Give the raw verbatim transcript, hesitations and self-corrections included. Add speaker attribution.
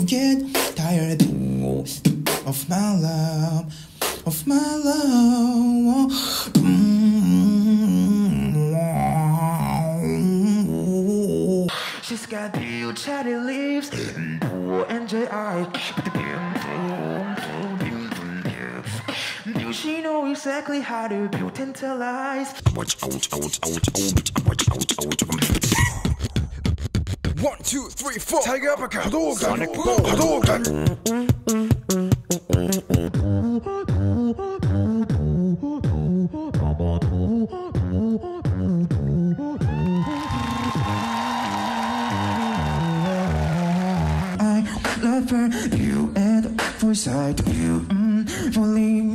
Speaker 1: get tired of my love, of my love. Mm-hmm. She's got blue cherry lips and blue angel eyes. Do she know exactly how to build tantalize? Watch out, out, out, out, watch out, out. One, two, three, four. Tiger uppercut. Hadouken. Sonic boom. Hadouken. I love her, you and for side you, mm, falling